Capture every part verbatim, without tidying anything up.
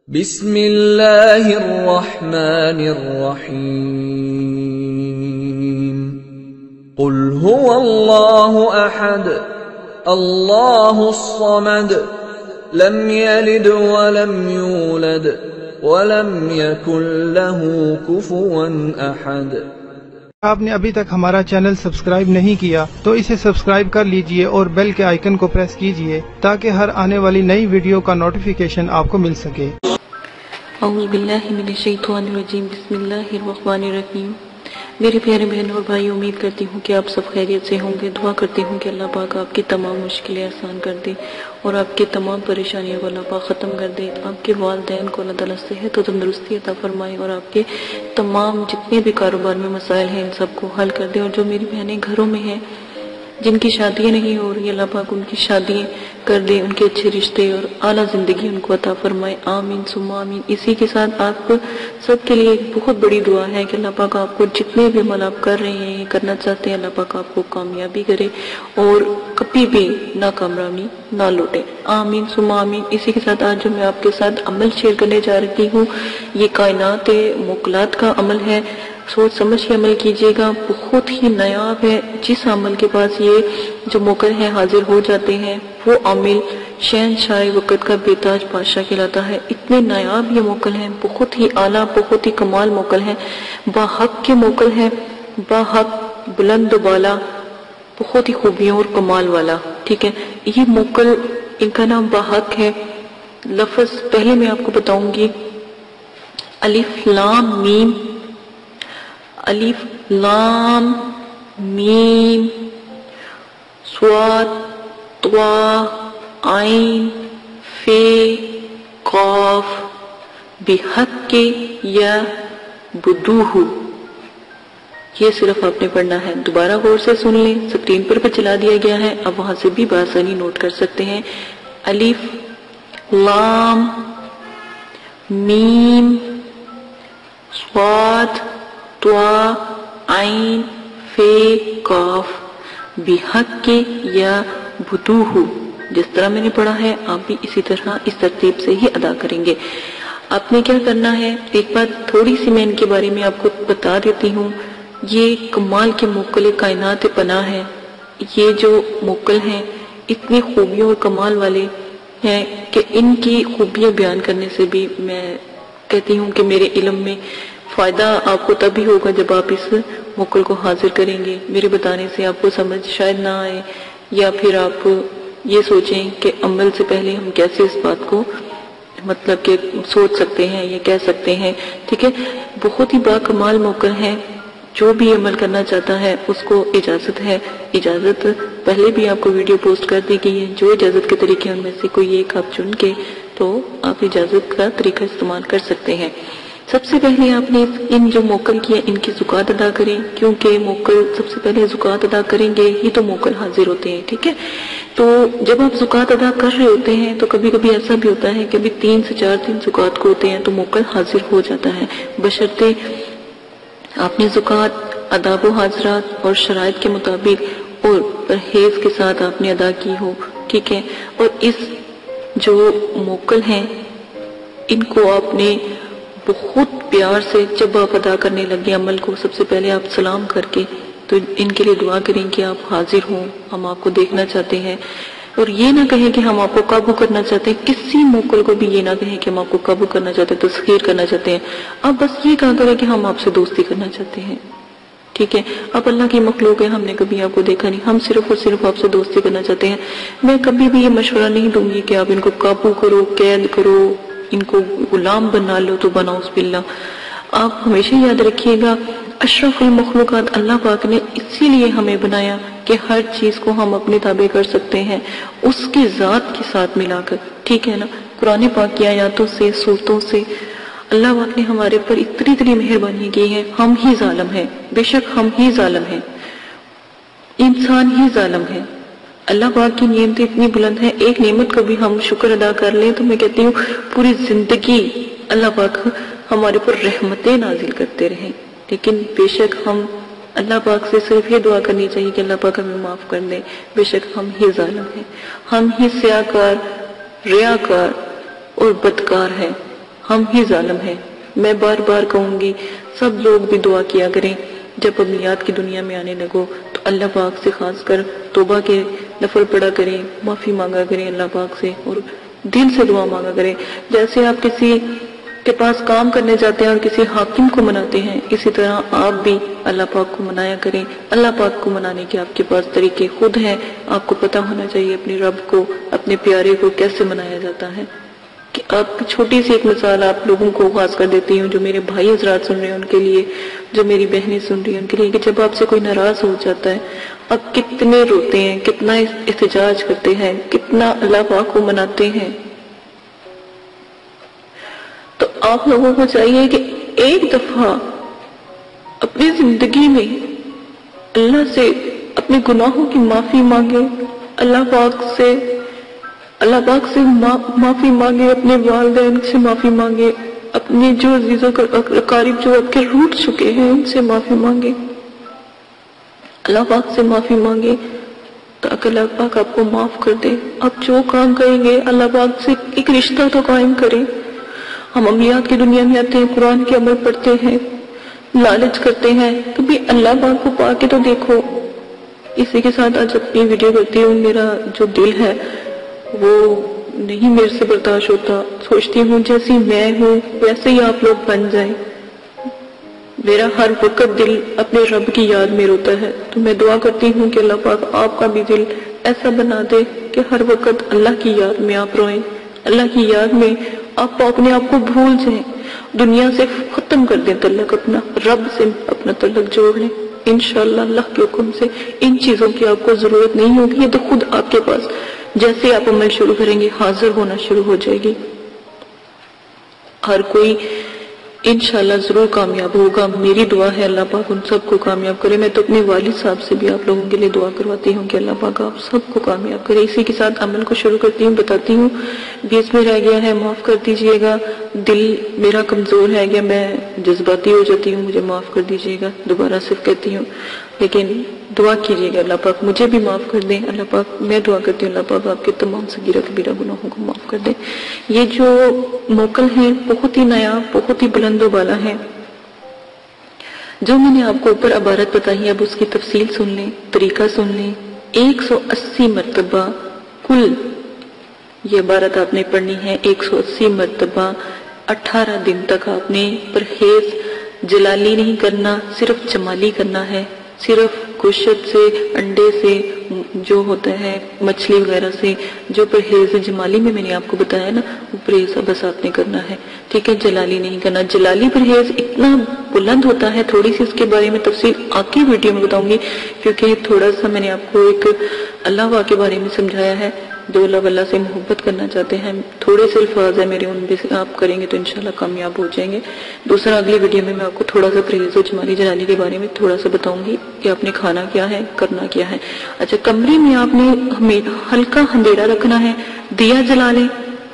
بسم اللہ الرحمن الرحیم قل هو اللہ احد اللہ الصمد لم یلد ولم یولد ولم یکن له کفوا احد۔ آپ نے ابھی تک ہمارا چینل سبسکرائب نہیں کیا تو اسے سبسکرائب کر لیجئے اور بیل کے آئیکن کو پریس کیجئے تاکہ ہر آنے والی نئی ویڈیو کا نوٹیفیکیشن آپ کو مل سکے۔ اعوذ باللہ من الشیطان الرجیم، بسم اللہ الرحمن الرحیم۔ میرے پیارے بہن اور بھائی، امید کرتی ہوں کہ آپ سب خیریت سے ہوں گے۔ دعا کرتی ہوں کہ اللہ پاک آپ کی تمام مشکلیں آسان کر دے اور آپ کی تمام پریشانیوں کو اللہ پاک ختم کر دے۔ آپ کے والدین کو اللہ تعالیٰ صحت و تندرستی عطا فرمائے اور آپ کے تمام جتنے بھی کاروبار میں مسائل ہیں ان سب کو حل کر دے۔ اور جو میری بہنیں گھروں میں ہیں جن کی شادیاں نہیں ہو رہی، اللہ پاک ان کی شادیاں کر دے، ان کے اچھے رشتے اور اعلیٰ زندگی ان کو عطا فرمائے، آمین ثم آمین۔ اسی کے ساتھ آپ سب کے لیے ایک بہت بڑی دعا ہے کہ اللہ پاک آپ کو جتنے بھی عمل آپ کر رہے ہیں کرنا چاہتے ہیں، اللہ پاک آپ کو کامیابی کرے اور کبھی بھی ناکامیابی نہ لوٹے، آمین ثم آمین۔ اسی کے ساتھ آج جو میں آپ کے ساتھ عمل شیئر کرنے جا رہی ہوں یہ کائنات موکلات کا عمل ہے۔ سوچ سمجھ کے عمل کیجیے گا، بہت ہی نایاب ہے۔ جس عمل کے پاس یہ جو موکل ہیں حاضر ہو جاتے ہیں وہ عامل شہنشاہ وقت کا بے تاج بادشاہ کہلاتا ہے۔ اتنے نایاب یہ موکل ہیں، بہت ہی اعلیٰ بہت ہی کمال موکل ہیں، باحق کے موکل ہیں، باحق بلند و بالا، بہت ہی خوبیوں اور کمال والا۔ ٹھیک ہے، یہ موکل ان کا نام باحق ہے۔ لفظ پہلے میں آپ کو بتاؤں گی، الف لام میم، الف لام میم صاد طوا عین فے قاف بحق یا بدوہ، یہ صرف آپ نے پڑھنا ہے۔ دوبارہ غور سے سن لیں، سکرین پر بھی چلا دیا گیا ہے، اب وہاں سے بھی بآسانی نوٹ کر سکتے ہیں۔ الف لام میم صاد طوا عین فے قاف بحق یا بدوہ، جس طرح میں نے پڑھا ہے آپ بھی اسی طرح اس ترتیب سے ہی ادا کریں گے۔ آپ نے کیا کرنا ہے، ایک بات تھوڑی سی میں ان کے بارے میں آپ کو بتا دیتی ہوں۔ یہ کمال کے موکل کائنات پناہ ہے۔ یہ جو موکل ہیں اتنی خوبیوں اور کمال والے ہیں کہ ان کی خوبیاں بیان کرنے سے بھی میں کہتی ہوں کہ میرے علم میں فائدہ آپ کو تبھی ہوگا جب آپ اس موکل کو حاضر کریں گے۔ میرے بتانے سے آپ کو سمجھ شاید نہ آئے، یا پھر آپ یہ سوچیں کہ عمل سے پہلے ہم کیسے اس بات کو مطلب کہ سوچ سکتے ہیں یا کہہ سکتے ہیں۔ ٹھیک ہے، بہت ہی باکمال موکل ہے۔ جو بھی عمل کرنا چاہتا ہے اس کو اجازت ہے۔ اجازت پہلے بھی آپ کو ویڈیو پوسٹ کر دی گئی ہے، جو اجازت کے طریقے ان میں سے کوئی ایک آپ چن کے تو آپ اجازت کا طریقہ استعمال کر سکتے ہیں۔ سب سے پہلے آپ نے ان جو موکل کیا ان کی زکوٰۃ ادا کریں، کیونکہ موکل سب سے پہلے زکوٰۃ ادا کریں گے ہی تو موکل حاضر ہوتے ہیں۔ ٹھیک ہے، تو جب آپ زکوٰۃ ادا کر رہے ہوتے ہیں تو کبھی کبھی ایسا بھی ہوتا ہے کہ ابھی تین سے چار دن زکوٰۃ کو ہوتے ہیں تو موکل حاضر ہو جاتا ہے، بشرطے آپ نے زکوٰۃ آداب و حاضرات اور شرائط کے مطابق اور پرہیز کے ساتھ آپ نے ادا کی ہو۔ ٹھیک ہے، اور اس جو موکل ہیں ان کو آپ نے بہت پیار سے جب آپ ادا کرنے لگے عمل کو، سب سے پہلے آپ سلام کر کے تو ان کے لیے دعا کریں کہ آپ حاضر ہوں، ہم آپ کو دیکھنا چاہتے ہیں، اور یہ نہ کہیں کہ ہم آپ کو قابو کرنا چاہتے ہیں۔ کسی موکل کو بھی یہ نہ کہیں کہ ہم آپ کو قابو کرنا چاہتے ہیں، تسخیر کرنا چاہتے ہیں۔ اب بس یہ کہا کریں کہ ہم آپ سے دوستی کرنا چاہتے ہیں۔ ٹھیک ہے، اب اللہ کی مخلوق ہے، ہم نے کبھی آپ کو دیکھا نہیں، ہم صرف اور صرف آپ سے دوستی کرنا چاہتے ہیں۔ میں کبھی بھی یہ مشورہ نہیں دوں گی کہ آپ ان کو قابو کرو، قید کرو، ان کو غلام بنا لو تو بناؤ باللہ۔ آپ ہمیشہ یاد رکھیے گا، اشرف المخلوقات اللہ پاک نے اسی لیے ہمیں بنایا کہ ہر چیز کو ہم اپنے تابع کر سکتے ہیں اس کی ذات کے ساتھ ملا کر۔ ٹھیک ہے نا، قرآن پاک کی آیاتوں سے صورتوں سے اللہ پاک نے ہمارے پر اتنی اتنی مہربانی کی ہے۔ ہم ہی ظالم ہیں، بے شک ہم ہی ظالم ہیں، انسان ہی ظالم ہے۔ اللہ پاک کی نعمتیں اتنی بلند ہیں، ایک نعمت کو بھی ہم شکر ادا کر لیں تو میں کہتی ہوں پوری زندگی اللہ پاک ہمارے پر رحمتیں نازل کرتے رہیں۔ لیکن بے شک ہم اللہ پاک سے صرف یہ دعا کرنی چاہیے کہ اللہ پاک ہمیں معاف کر دے، بے شک ہم ہی ظالم ہیں، ہم ہی سیاکار، ریاکار اور بدکار ہیں، ہم ہی ظالم ہیں۔ میں بار بار کہوں گی سب لوگ بھی دعا کیا کریں، جب عملیات کی دنیا میں آنے لگو تو اللہ پاک سے خاص کر توبہ کے نفل پڑھا کریں، معافی مانگا کریں اللہ پاک سے، اور دل سے دعا مانگا کریں۔ جیسے آپ کسی کے پاس کام کرنے جاتے ہیں اور کسی حاکم کو مناتے ہیں، اسی طرح آپ بھی اللہ پاک کو منایا کریں۔ اللہ پاک کو منانے کے آپ کے پاس طریقے خود ہیں، آپ کو پتہ ہونا چاہیے اپنے رب کو، اپنے پیارے کو کیسے منایا جاتا ہے۔ کہ آپ کی چھوٹی سی ایک مثال آپ لوگوں کو خاص کر دیتی ہوں، جو میرے بھائی حضرات سن رہے ہیں ان کے لیے، جو میری بہنیں سن رہی ہیں ان کے لیے، کہ جب آپ سے کوئی ناراض ہو جاتا ہے آپ کتنے روتے ہیں، کتنا احتجاج کرتے ہیں، کتنا اللہ پاک کو مناتے ہیں۔ تو آپ لوگوں کو چاہیے کہ ایک دفعہ اپنی زندگی میں اللہ سے اپنے گناہوں کی معافی مانگے، اللہ پاک سے اللہ پاک سے معافی مانگے، اپنے والدین سے معافی مانگے، اپنے جو عزیزوں اقارب جو آپ کے روٹ چکے ہیں ان سے معافی مانگے، اللہ پاک سے معافی مانگے تاکہ اللہ پاک آپ کو معاف کر دے۔ آپ جو کام کریں گے اللہ پاک سے ایک رشتہ تو قائم کریں۔ ہم عملیات کی دنیا میں آتے ہیں، قرآن کے عمل پڑھتے ہیں، لالچ کرتے ہیں، کبھی اللہ پاک کو پا کے تو دیکھو۔ اسی کے ساتھ آج اپنی ویڈیو کرتی ہوں، میرا جو دل ہے وہ نہیں میرے سے برداشت ہوتا، سوچتی ہوں جیسی میں ہوں ویسے ہی آپ لوگ بن جائیں۔ میرا ہر وقت دل اپنے رب کی یاد میں روتا ہے، تو میں دعا کرتی ہوں کہ اللہ پاک آپ کا بھی دل ایسا بنا دے کہ ہر وقت اللہ کی یاد میں آپ روئیں، اللہ کی یاد میں آپ اپنے آپ کو بھول جائیں، دنیا سے ختم کر دیں تعلق، اپنا رب سے اپنا تعلق جوڑ لیں۔ انشاءاللہ اللہ کے حکم سے ان چیزوں کی آپ کو ضرورت نہیں ہوگی، یہ تو خود آپ کے پاس جیسے آپ عمل شروع کریں گے حاضر ہونا شروع ہو جائے گی۔ ہر کوئی انشاءاللہ ضرور کامیاب ہوگا، میری دعا ہے اللہ پاک ان سب کو کامیاب کرے۔ میں تو اپنے والد صاحب سے بھی آپ لوگوں کے لیے دعا کرواتی ہوں کہ اللہ پاک آپ سب کو کامیاب کرے۔ اسی کے ساتھ عمل کو شروع کرتی ہوں، بتاتی ہوں بیچ میں رہ گیا ہے معاف کر دیجئے گا، دل میرا کمزور ہے گیا، میں جذباتی ہو جاتی ہوں، مجھے معاف کر دیجئے گا، دوبارہ صرف کہتی ہوں، لیکن دعا کیجئے گا اللہ پاک مجھے بھی معاف کر دیں۔ اللہ پاک میں دعا کرتی ہوں اللہ پاک آپ کے تمام صغیرہ کبیرہ گناہوں کو معاف کر دیں۔ یہ جو موکل ہیں بہت ہی نیا، بہت ہی بلند و بالا ہے، جو میں نے آپ کو اوپر عبارت بتائی، اب اس کی تفصیل سن لیں، طریقہ سن لیں۔ ایک سو اسی مرتبہ کل یہ عبارت آپ نے پڑھنی ہے، ایک سو اسی مرتبہ اٹھارہ دن تک آپ نے پرہیز جلالی نہیں کرنا، صرف جمالی کرنا ہے، صرف گوشت سے، انڈے سے، جو ہوتا ہے مچھلی وغیرہ سے، جو پرہیز جمالی میں میں نے آپ کو بتایا نا وہ پرہیز بس آپ نے کرنا ہے، ٹھیک ہے، جلالی نہیں کرنا۔ جلالی پرہیز اتنا بلند ہوتا ہے، تھوڑی سی اس کے بارے میں تفصیل آگے ویڈیو میں بتاؤں گی، کیونکہ تھوڑا سا میں نے آپ کو ایک اللہ واہ کے بارے میں سمجھایا ہے، جو لوگ اللہ سے محبت کرنا چاہتے ہیں، تھوڑے سے الفاظ ہیں میرے، ان پہ آپ کریں گے تو انشاءاللہ کامیاب ہو جائیں گے۔ دوسرا اگلی ویڈیو میں میں آپ کو تھوڑا سا پرہیز و جمالی جلالی کے بارے میں تھوڑا سا بتاؤں گی کہ آپ نے کھانا کیا ہے، کرنا کیا ہے۔ اچھا، کمرے میں آپ نے ہمیں ہلکا اندھیرا رکھنا ہے، دیا جلا لیں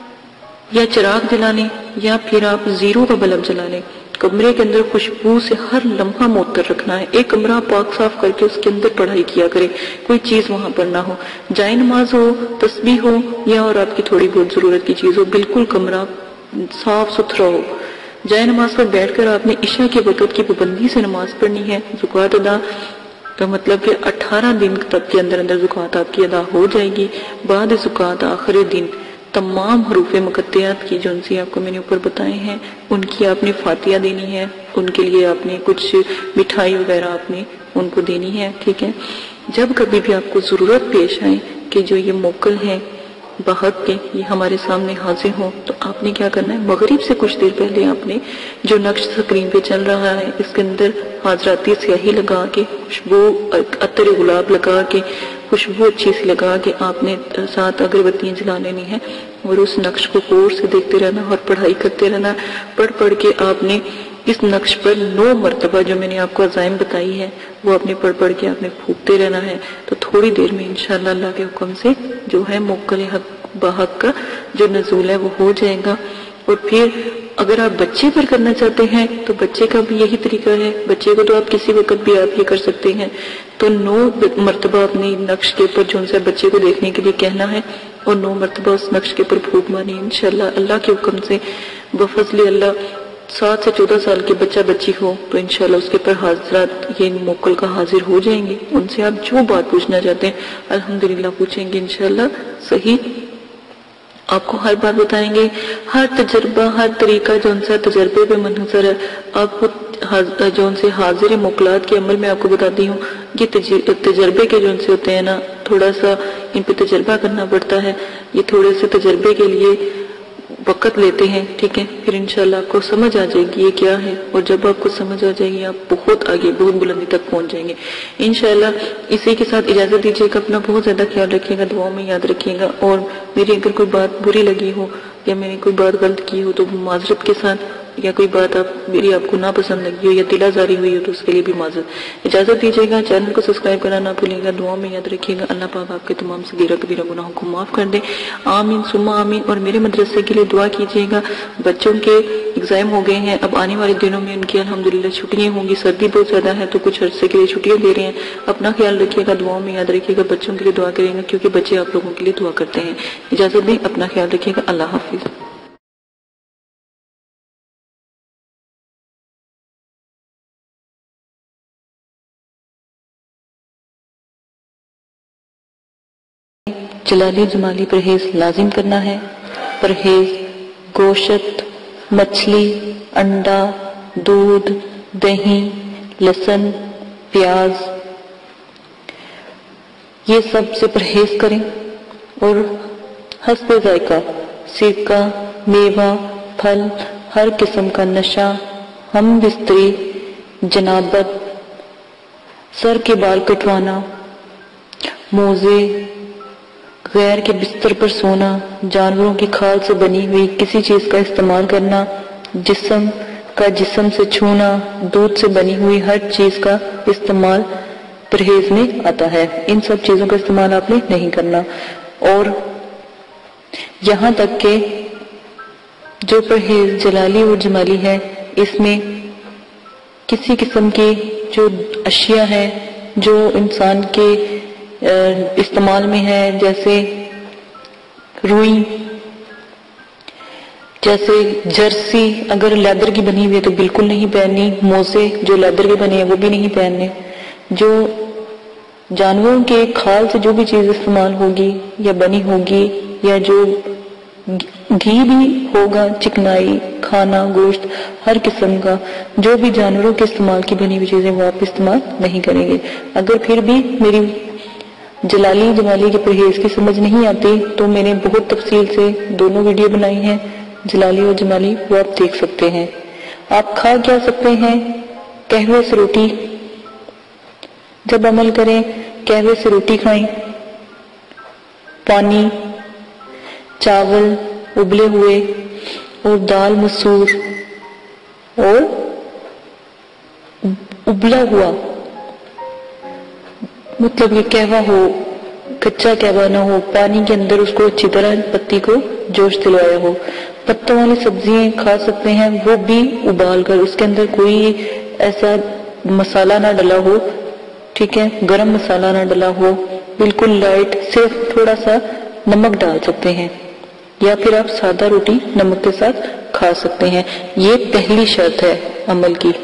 یا چراغ جلا لیں یا پھر آپ زیرو کا بلب جلا لیں۔ کمرے کے اندر خوشبو سے ہر لمحہ معطر رکھنا ہے، ایک کمرہ پاک صاف کر کے اس کے اندر پڑھائی کیا کرے، کوئی چیز وہاں پر نہ ہو، جائے نماز ہو، تسبیح ہو یا اور آپ کی تھوڑی بہت ضرورت کی چیز ہو، بالکل کمرہ صاف ستھرا ہو۔ جائے نماز پر بیٹھ کر آپ نے عشاء کے وقت کی پابندی سے نماز پڑھنی ہے، زکوٰۃ ادا کا مطلب کہ اٹھارہ دن تک کے اندر اندر زکوٰۃ آپ کی ادا ہو جائے گی۔ بعد زکوٰۃ آخری دن تمام حروف مقطعات کی جو ان سے آپ کو میں نے اوپر بتائے ہیں ان کی آپ نے فاتحہ دینی ہے، ان کے لیے آپ نے کچھ مٹھائی وغیرہ آپ نے ان کو دینی ہے، ٹھیک ہے۔ جب کبھی بھی آپ کو ضرورت پیش آئے کہ جو یہ موکل ہیں بحق کے یہ ہمارے سامنے حاضر ہوں، تو آپ نے کیا کرنا ہے، مغرب سے کچھ دیر پہلے آپ نے جو نقش سکرین پہ چل رہا ہے اس کے اندر حاضراتی سیاہی لگا کے، خوشبو عطر گلاب لگا کے، خوشبو اچھی سی لگا کے آپ نے ساتھ اگربتیاں جلا لینی ہے اور اس نقش کو غور سے دیکھتے رہنا اور پڑھائی کرتے رہنا۔ پڑھ پڑھ کے آپ نے اس نقش پر نو مرتبہ جو میں نے آپ کو عزائم بتائی ہے وہ آپ نے پڑھ پڑھ کے آپ نے پھونکتے رہنا ہے، تو تھوڑی دیر میں انشاءاللہ اللہ کے حکم سے جو ہے موکل حق بحق کا جو نزول ہے وہ ہو جائے گا۔ اور پھر اگر آپ بچے پر کرنا چاہتے ہیں تو بچے کا بھی یہی طریقہ ہے، بچے کو تو آپ کسی وقت بھی آپ یہ کر سکتے ہیں، تو نو مرتبہ اپنے نقش کے اوپر جو ان سے بچے کو دیکھنے کے لیے کہنا ہے اور نو مرتبہ اس نقش کے اوپر پھونک ماری. انشاءاللہ اللہ کے حکم سے بفضل اللہ سات سے چودہ سال کے بچہ بچی ہو تو انشاءاللہ اس کے پر حاضرات یہ موکل کا حاضر ہو جائیں گے. ان سے آپ جو بات پوچھنا چاہتے ہیں الحمدللہ پوچھیں گے انشاءاللہ صحیح آپ کو ہر بات بتائیں گے. ہر تجربہ ہر طریقہ جو ان سے تجربے پہ منحصر ہے. آپ کو جو ان سے حاضر موکلات کے عمل میں آپ کو بتاتی ہوں یہ تجربے کے جو ان سے ہوتے ہیں نا تھوڑا سا ان پہ تجربہ کرنا پڑتا ہے. یہ تھوڑے سے تجربے کے لیے وقت لیتے ہیں ٹھیک ہے. پھر انشاءاللہ آپ کو سمجھ آ جائے گی یہ کیا ہے اور جب آپ کو سمجھ آ جائے گی آپ بہت آگے بہت بلندی تک پہنچ جائیں گے انشاءاللہ. اسی کے ساتھ اجازت دیجیے کہ اپنا بہت زیادہ خیال رکھیے گا, دعاؤں میں یاد رکھیے گا. اور میری اگر کوئی بات بری لگی ہو یا میں نے کوئی بات غلط کی ہو تو معذرت کے ساتھ, یا کوئی بات آپ میری آپ کو ناپسند لگی ہو یا دل آزاری ہوئی ہو تو اس کے لیے بھی معذرت. اجازت دیجیے گا, چینل کو سبسکرائب کرنا نہ بھولیے گا, دعاؤں میں یاد رکھیے گا. اللہ پاک آپ کے تمام صغیرہ کبیرہ گناہوں کو معاف کر دے آمین ثم آمین. اور میرے مدرسے کے لیے دعا کیجیے گا. بچوں کے ایگزام ہو گئے ہیں, اب آنے والے دنوں میں ان کی الحمدللہ چھٹیاں ہوں گی. سردی بہت زیادہ ہے تو کچھ عرصے کے لیے چھٹیاں دے رہے ہیں. اپنا خیال رکھیے گا, دعاؤں میں یاد رکھیے گا, بچوں کے لیے دعا کریں گا کیونکہ بچے آپ لوگوں کے لیے دعا کرتے ہیں. اجازت دیں, اپنا خیال رکھیے گا. اللہ حافظ. جلالی جمالی پرہیز لازم کرنا ہے. پرہیز گوشت, مچھلی, انڈا, دودھ, دہی, لہسن, پیاز یہ سب سے پرہیز کریں. اور حسب ذائقہ سرکہ, میوہ, پھل, ہر قسم کا نشہ, ہم بستری, جنابت, سر کے بال کٹوانا, موزے, غیر کے بستر پر سونا, جانوروں کی کھال سے بنی ہوئی کسی چیز کا استعمال کرنا, جسم کا جسم سے چھونا, دودھ سے بنی ہوئی ہر چیز کا استعمال پرہیز میں آتا ہے. ان سب چیزوں کا استعمال آپ نے نہیں کرنا. اور یہاں تک کہ جو پرہیز جلالی اور جمالی ہے اس میں کسی قسم کی جو اشیاء ہیں جو انسان کے استعمال میں ہے, جیسے روئی, جیسے جرسی اگر لیدر کی بنی ہوئی ہے تو بالکل نہیں پہننی. موزے جو لیدر کے بنے ہیں وہ بھی نہیں پہننے. جو جانوروں کے کھال سے جو بھی چیز استعمال ہوگی یا بنی ہوگی یا جو گھی بھی ہوگا, چکنائی, کھانا, گوشت, ہر قسم کا جو بھی جانوروں کے استعمال کی بنی ہوئی چیزیں وہ آپ استعمال نہیں کریں گے. اگر پھر بھی میری جلالی جمالی کے پرہیز کی سمجھ نہیں آتی تو میں نے بہت تفصیل سے دونوں ویڈیو بنائی ہیں جلالی اور جمالی, وہ آپ دیکھ سکتے ہیں. آپ کھا کیا سکتے ہیں؟ قہوے سے روٹی, جب عمل کریں قہوے سے روٹی کھائیں, پانی, چاول ابلے ہوئے اور دال مسور اور ابلا ہوا, مطلب یہ قہوہ ہو, کچا قہوہ نہ ہو, پانی کے اندر اس کو اچھی طرح پتی کو جوش دلوایا ہو. پتوں والی سبزیاں کھا سکتے ہیں, وہ بھی ابال کر, اس کے اندر کوئی ایسا مسالہ نہ ڈلا ہو, ٹھیک ہے, گرم مسالہ نہ ڈلا ہو, بالکل لائٹ, صرف تھوڑا سا نمک ڈال سکتے ہیں, یا پھر آپ سادہ روٹی نمک کے ساتھ کھا سکتے ہیں. یہ پہلی شرط ہے عمل کی.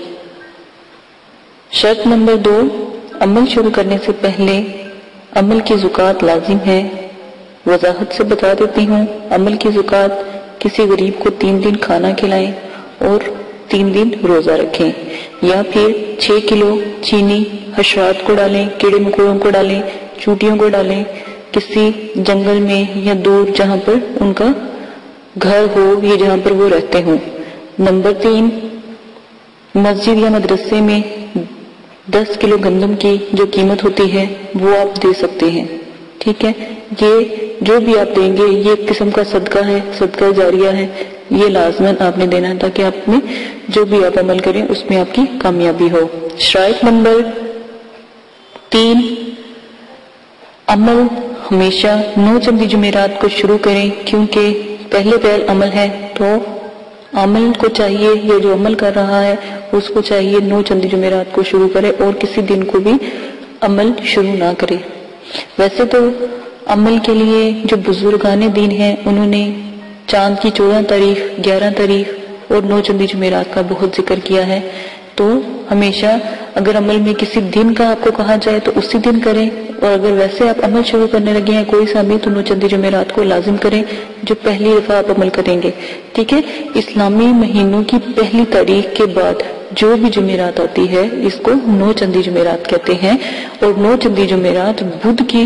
شرط نمبر دو, عمل شروع کرنے سے پہلے عمل کی زکوٰۃ لازم ہے. وضاحت سے بتا دیتی ہوں, عمل کی زکوٰۃ کسی غریب کو تین دن کھانا کھلائیں اور تین دن روزہ رکھیں, یا پھر چھ کلو چینی حشرات کو ڈالیں, کیڑے مکوڑوں کو ڈالیں, چوٹیوں کو ڈالیں, کسی جنگل میں یا دور جہاں پر ان کا گھر ہو یا جہاں پر وہ رہتے ہوں. نمبر تین, مسجد یا مدرسے میں دس کلو گندم کی جو قیمت ہوتی ہے وہ آپ دے سکتے ہیں, ٹھیک ہے. یہ جو بھی آپ دیں گے یہ ایک قسم کا صدقہ ہے, صدقہ جاریہ ہے, یہ لازماً آپ نے دینا ہے تاکہ آپ میں جو بھی آپ عمل کریں اس میں آپ کی کامیابی ہو. شرائط نمبر تین, عمل ہمیشہ نو چندی جمعرات کو شروع کریں, کیونکہ پہلے پہل عمل ہے تو عمل کو چاہیے, یہ جو عمل کر رہا ہے اس کو چاہیے نو چندی جمعرات کو شروع کرے اور کسی دن کو بھی عمل شروع نہ کرے. ویسے تو अमल के लिए जो बुजुर्गान दीन हैं उन्होंने चांद की चौदह तारीख, ग्यारह तारीख और नौ चंदी जुमेरात का बहुत जिक्र किया है। तो हमेशा अगर अमल में किसी दिन का आपको कहा जाए तो उसी दिन करें, और अगर वैसे आप अमल शुरू करने लगे हैं कोई सा भी तो नौ चंदी जुमेरात को लाजिम करें जो पहली दफा आप अमल करेंगे। ठीक है, इस्लामी महीनों की पहली तारीख के बाद जो भी जुमेरात आती है इसको नौ चंदी जुमेरात कहते हैं। और नौ चंदी जुमेरात बुध की,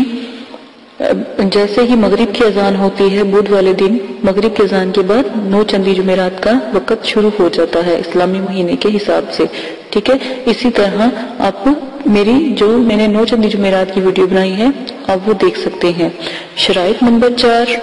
जैसे ही मगरिब की अजान होती है बुध वाले दिन, मगरिब की अजान के बाद नौ चंदी जुमेरात का वक्त शुरू हो जाता है इस्लामी महीने के हिसाब से। ठीक है, इसी तरह आप मेरी जो मैंने नौ चंदी जुमेरात की वीडियो बनाई है आप वो देख सकते हैं। शराइत नंबर चार,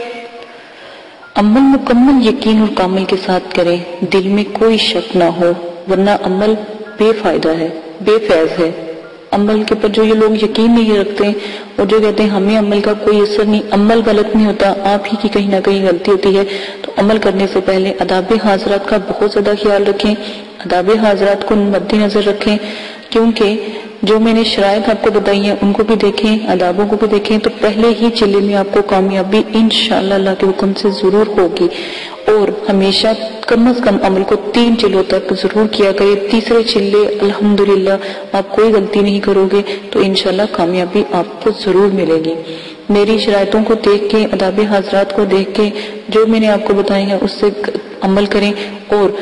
अमल मुकम्मल यकीन और कामल के साथ करें, दिल में कोई शक ना हो, वरना अमल बेफायदा है, बेफैज है। अमल के ऊपर जो ये लोग यकीन नहीं रखते और जो कहते हैं हमें अमल का कोई असर नहीं, अमल गलत नहीं होता, आप ही की कहीं ना कहीं गलती होती है। तो अमल करने से पहले आदाब हाजरात का बहुत ज्यादा ख्याल रखें, आदाब हाजरात को मद्देनजर रखें, क्योंकि जो मैंने शराइत आपको बताई है उनको भी देखें, आदाबों को भी देखें, तो पहले ही चिल्ले में आपको कामयाबी इंशाअल्लाह अल्लाह के हुक्म से जरूर होगी। और हमेशा कम अज कम अमल को तीन चिल्लों तक जरूर किया करें। तीसरे चिल्ले अल्हम्दुलिल्लाह आप कोई गलती नहीं करोगे तो इंशाअल्लाह कामयाबी आपको जरूर मिलेगी। मेरी शराइतों को देख के, आदाब हाजरात को देख के जो मैंने आपको बताए हैं उससे अमल करें। और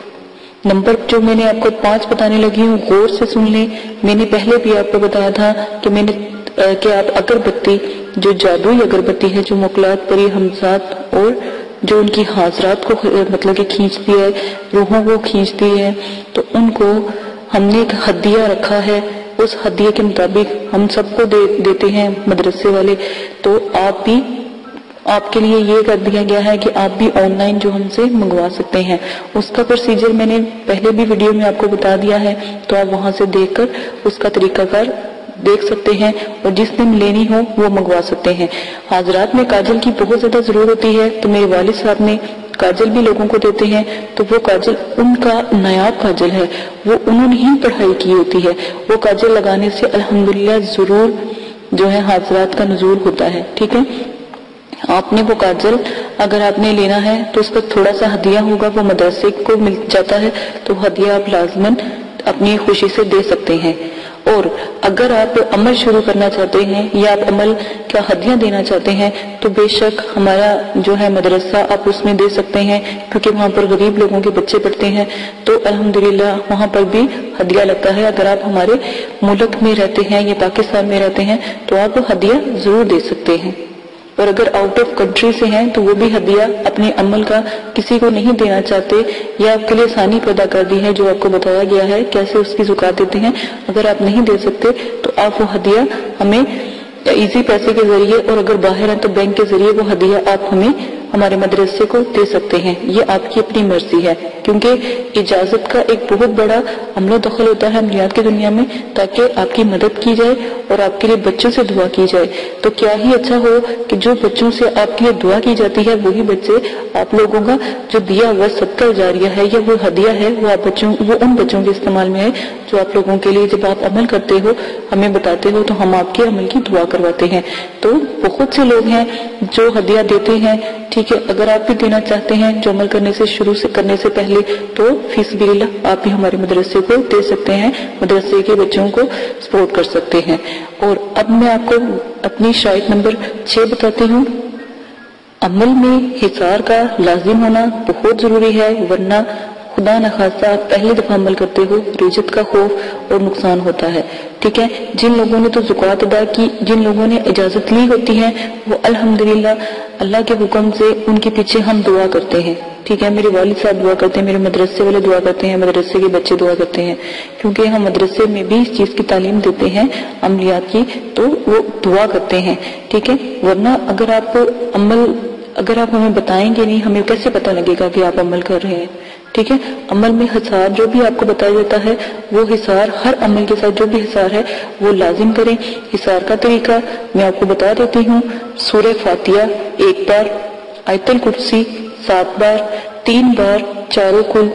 नंबर जो मैंने आपको पांच बताने लगी हूँ गौर से सुन लें। मैंने पहले भी आपको बताया था कि मैंने कि आप अगरबत्ती, जो जादुई अगरबत्ती है जो मुकलात परी हमजात और जो उनकी हाजरात को मतलब कि खींचती है, रूहों को खींचती है, तो उनको हमने एक हदिया रखा है। उस हदिये के मुताबिक हम सबको दे देते हैं मदरसे वाले। तो आप भी, आपके लिए ये कर दिया गया है कि आप भी ऑनलाइन जो हमसे मंगवा सकते हैं। उसका प्रोसीजर मैंने पहले भी वीडियो में आपको बता दिया है, तो आप वहां से देखकर उसका तरीकाकार देख सकते हैं और जिस दिन लेनी हो वो मंगवा सकते हैं। हाजरात में काजल की बहुत ज्यादा जरूरत होती है, तो मेरे वालिद साहब ने काजल भी लोगों को देते हैं। तो वो काजल उनका नायाब काजल है, वो उन्होंने ही पढ़ाई की होती है। वो काजल लगाने से अल्हम्दुलिल्लाह जरूर जो है हाजरात का नुज़ूल होता है। ठीक है, आपने वो काजल अगर आपने लेना है तो उस पर थोड़ा सा हदिया होगा, वो मदरसे को मिल जाता है, तो हदिया आप लाजमन अपनी खुशी से दे सकते हैं। और अगर आप अमल शुरू करना चाहते हैं या आप अमल का हदिया देना चाहते हैं तो बेशक हमारा जो है मदरसा आप उसमें दे सकते हैं, क्योंकि वहाँ पर गरीब लोगों के बच्चे पढ़ते हैं, तो अल्हम्दुलिल्लाह वहाँ पर भी हदिया लगता है। अगर आप हमारे मुल्क में रहते हैं या पाकिस्तान में रहते हैं तो आप हदिया जरूर दे सकते हैं। और अगर आउट ऑफ कंट्री से हैं तो वो भी हदिया अपने अमल का किसी को नहीं देना चाहते, या आपके लिए आसानी पैदा कर दी है जो आपको बताया गया है कैसे उसकी ज़कात देते हैं। अगर आप नहीं दे सकते तो आप वो हदिया हमें इजी पैसे के जरिए, और अगर बाहर हैं तो बैंक के जरिए वो हदिया आप हमें हमारे मदरसे को दे सकते हैं। ये आपकी अपनी मर्जी है, क्योंकि इजाजत का एक बहुत बड़ा अमलो दखल होता है अमलियात की दुनिया में, ताकि आपकी मदद की जाए और आपके लिए बच्चों से दुआ की जाए। तो क्या ही अच्छा हो कि जो बच्चों से आपके लिए दुआ की जाती है वही बच्चे आप लोगों का जो दिया हुआ सदका जारिया है या वो हदिया है वो आप बच्चों वो उन बच्चों के इस्तेमाल में है जो आप लोगों के लिए जब आप अमल करते हो हमें बताते हो तो हम आपके अमल की दुआ करवाते हैं। तो बहुत से लोग हैं जो हदिया देते हैं। ठीक है, अगर आप भी देना चाहते हैं जो अमल करने से शुरू से करने से पहले तो फीसबिल्लाह आप भी हमारे मदरसे को दे सकते हैं, मदरसे के बच्चों को सपोर्ट कर सकते हैं। और अब मैं आपको अपनी शराइत नंबर छह बताती हूँ। अमल में हिसार का लाजिम होना बहुत जरूरी है, वरना खुदा न खासा आप पहली दफा अमल करते हो रिजत का खौफ और नुकसान होता है। ठीक है, जिन लोगों ने तो ज़कात अदा की, जिन लोगों ने इजाजत ली होती है वो अल्हम्दुलिल्लाह अल्लाह के हुक्म से उनके पीछे हम दुआ करते हैं। ठीक है, मेरे वालिद साहब दुआ करते हैं, मेरे मदरसे वाले दुआ करते हैं, मदरसे के बच्चे दुआ करते हैं, क्योंकि हम मदरसे में भी इस चीज की तालीम देते हैं अमलियात की, तो वो दुआ करते हैं। ठीक है, वरना अगर आप अमल अगर आप हमें बताएंगे नहीं हमें कैसे पता लगेगा कि आप अमल कर रहे हैं। ठीक है, अमल में हिसार जो भी आपको बताया जाता है वो हिसार हर अमल के साथ जो भी हिसार है वो लाजिम करें। हिसार का तरीका मैं आपको बता देती हूँ। सूरह फातिहा एक बार, आयतुल कुर्सी सात बार, तीन बार चारों कुल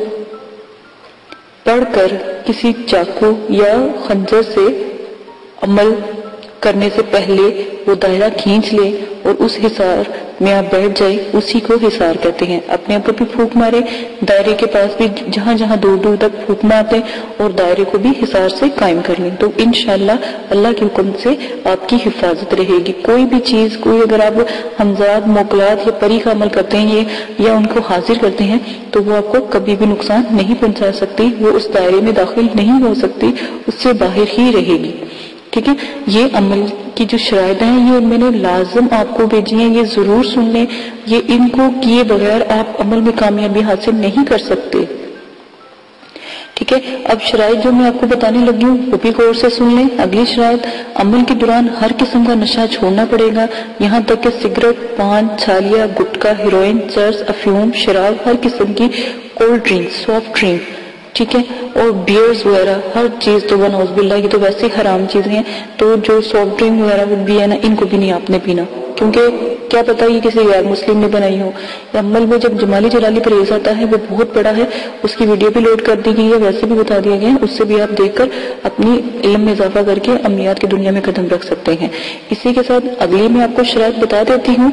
पढ़कर किसी चाकू या खंजर से अमल کرنے سے پہلے وہ دائرہ کھینچ لے اور اس حصار میں آپ بیٹھ جائے، اسی کو حصار کہتے ہیں۔ اپنے اوپر بھی پھونک مارے، دائرے کے پاس بھی جہاں جہاں دور دور تک پھونک مارتے اور دائرے کو بھی حصار سے قائم کر لیں، تو انشاءاللہ اللہ کے حکم سے آپ کی حفاظت رہے گی۔ کوئی بھی چیز، کوئی اگر آپ ہمزاد، موکلات یا پری کا عمل کرتے ہیں یا ان کو حاضر کرتے ہیں تو وہ آپ کو کبھی بھی نقصان نہیں پہنچا سکتی، وہ اس دائرے میں داخل نہیں ہو سکتی، اس سے باہر ہی رہے گی۔ ٹھیک ہے، یہ عمل کی جو شرائط ہیں یہ میں نے لازم آپ کو بھیجی ہیں، یہ ضرور سن لیں، یہ ان کو کیے بغیر آپ عمل میں کامیابی حاصل نہیں کر سکتے۔ ٹھیک ہے، اب شرائط جو میں آپ کو بتانے لگی ہوں وہ بھی غور سے سن لیں۔ اگلی شرائط، عمل کے دوران ہر قسم کا نشہ چھوڑنا پڑے گا، یہاں تک کہ سگریٹ، پان، چھالیا، گٹکا، ہیروئن، چرس، افیون، شراب، ہر قسم کی کولڈ ڈرنک، سافٹ ڈرنک، ٹھیک ہے، اور بیئرز وغیرہ ہر چیز، تو نعوذ باللہ یہ تو ویسے حرام چیزیں ہیں، تو جو سافٹ ڈرنک وغیرہ بھی ہے نا ان کو بھی نہیں آپ نے پینا، کیونکہ کیا پتہ یہ کسی غیر مسلم نے بنائی ہو۔ عمل میں جب جمالی جلالی پرہیز آتا ہے وہ بہت بڑا ہے، اس کی ویڈیو بھی لوڈ کر دی گئی ہے، ویسے بھی بتا دیا گیا ہے، اس سے بھی آپ دیکھ کر اپنی علم میں اضافہ کر کے عملیات کی دنیا میں قدم رکھ سکتے ہیں۔ اسی کے ساتھ اگلی میں آپ کو شرائط بتا دیتی ہوں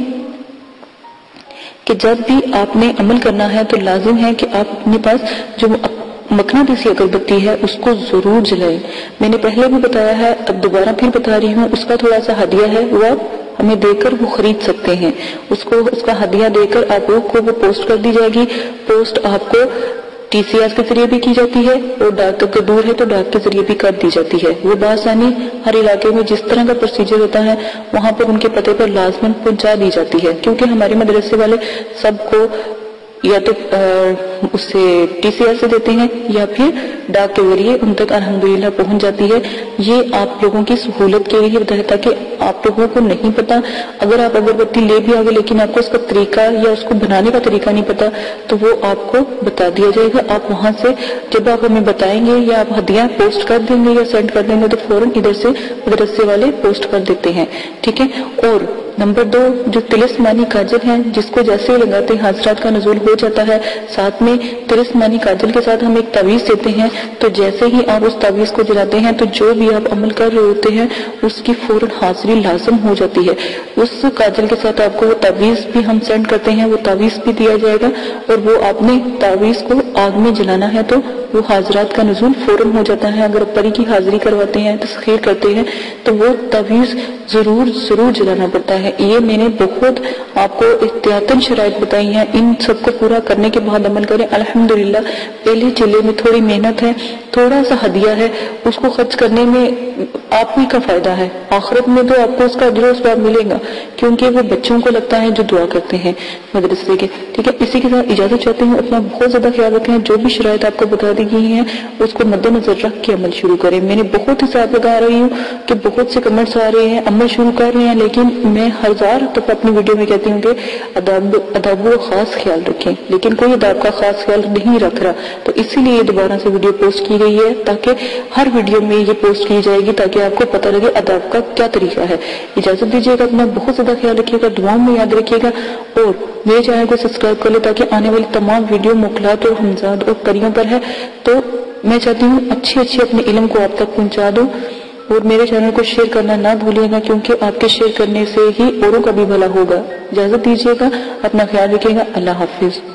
کہ جب بھی آپ نے عمل کرنا ہے تو لازم ہے کہ آپ اپنے پاس جو مقناطیسی اگربتی ہے اس کو ضرور جلائیں۔ میں نے پہلے بھی بتایا ہے، اب دوبارہ پھر بتا رہی ہوں، اس کا تھوڑا سا ہدیہ ہے، وہ آپ ہمیں دے کر وہ خرید سکتے ہیں، اس کو اس کا ہدیہ دے کر آپ لوگ کو وہ پوسٹ کر دی جائے گی۔ پوسٹ آپ کو ٹی سی ایس کے ذریعے بھی کی جاتی ہے اور ڈاک اگر دور ہے تو ڈاک کے ذریعے بھی کر دی جاتی ہے۔ وہ بآسانی ہر علاقے میں جس طرح کا پروسیجر ہوتا ہے وہاں پر ان کے پتے پر لازماً پہنچا دی جاتی ہے، کیونکہ ہمارے مدرسے والے سب کو یا تو اس سے ٹی سی ایس سے دیتے ہیں یا پھر ڈاک کے ذریعے ان تک الحمدللہ پہنچ جاتی ہے۔ یہ آپ لوگوں کی سہولت کے لیے بتایا تاکہ آپ لوگوں کو نہیں پتا، اگر آپ اگربتی لے بھی آگے لیکن آپ کو اس کا طریقہ یا اس کو بنانے کا طریقہ نہیں پتا تو وہ آپ کو بتا دیا جائے گا۔ آپ وہاں سے جب آپ ہمیں بتائیں گے یا آپ ہدیہ پوسٹ کر دیں گے یا سینڈ کر دیں گے تو فوراً ادھر سے مدرسے والے پوسٹ کر دیتے ہیں، ٹھیک ہے۔ اور نمبر دو، جو تلسمانی کاجل ہے جس کو جیسے ہی لگاتے ہیں حاضرات کا نزول ہو جاتا ہے، ساتھ میں تلسمانی کاجل کے ساتھ ہم ایک تعویذ دیتے ہیں، تو جیسے ہی آپ اس تعویذ کو جلاتے ہیں تو جو بھی آپ عمل کر رہے ہوتے ہیں اس کی فوراً حاضری لازم ہو جاتی ہے۔ اس کاجل کے ساتھ آپ کو وہ تعویذ بھی ہم سینڈ کرتے ہیں، وہ تعویذ بھی دیا جائے گا، اور وہ آپ نے تعویذ کو آگ میں جلانا ہے تو وہ حاضرات کا نزول فوراً ہو جاتا ہے۔ اگر پری کی حاضری کرواتے ہیں، تسخیر کرتے ہیں تو وہ تعویذ ضرور ضرور جلانا پڑتا ہے۔ یہ میں نے بہت آپ کو احتیاطاً شرائط بتائی ہیں، ان سب کو پورا کرنے کے بعد عمل کریں۔ الحمدللہ پہلے چلے میں تھوڑی محنت ہے، تھوڑا سا ہدیہ ہے، اس کو خرچ کرنے میں آپ ہی کا فائدہ ہے، آخرت میں تو آپ کو اس کا اجر و ثواب ملے گا، کیونکہ وہ بچوں کو لگتا ہے جو دعا کرتے ہیں مدرسے کے، ٹھیک ہے۔ اسی کے ساتھ اجازت چاہتے ہیں، اپنا بہت زیادہ خیال رکھیں، جو بھی شرائط آپ کو بتا دی گئی ہیں اس کو مد نظر رکھ کے عمل شروع کریں۔ میں نے بہت حساب لگا رہی ہوں کہ بہت سے کمنٹس آ رہے ہیں، عمل شروع کر رہے ہیں، لیکن میں ہزار دفعہ اپنی ویڈیو میں کہتی ہوں کہ اداب اداب کا خاص خیال رکھیں، لیکن کوئی اداب کا خاص خیال نہیں رکھ رہا، تو اسی لیے دوبارہ سے ویڈیو پوسٹ کی گئی ہے تاکہ ہر ویڈیو میں یہ پوسٹ کی جائے گی تاکہ آپ کو پتہ لگے اداب کا کیا طریقہ ہے۔ اجازت دیجیے گا، اپنا بہت زیادہ خیال رکھیے گا، دعاؤں میں یاد رکھیے گا، اور میرے چینل کو سبسکرائب کر لیں تاکہ آنے والی تمام ویڈیو موکلات اور ہمزاد اور پریوں پر ہے، تو میں چاہتی ہوں اچھی اچھی اپنے علم کو آپ تک پہنچا دوں، اور میرے چینل کو شیئر کرنا نہ بھولیے گا، کیونکہ آپ کے شیئر کرنے سے ہی اوروں کا بھی بھلا ہوگا۔ اجازت دیجیے گا، اپنا خیال رکھیے گا، اللہ حافظ۔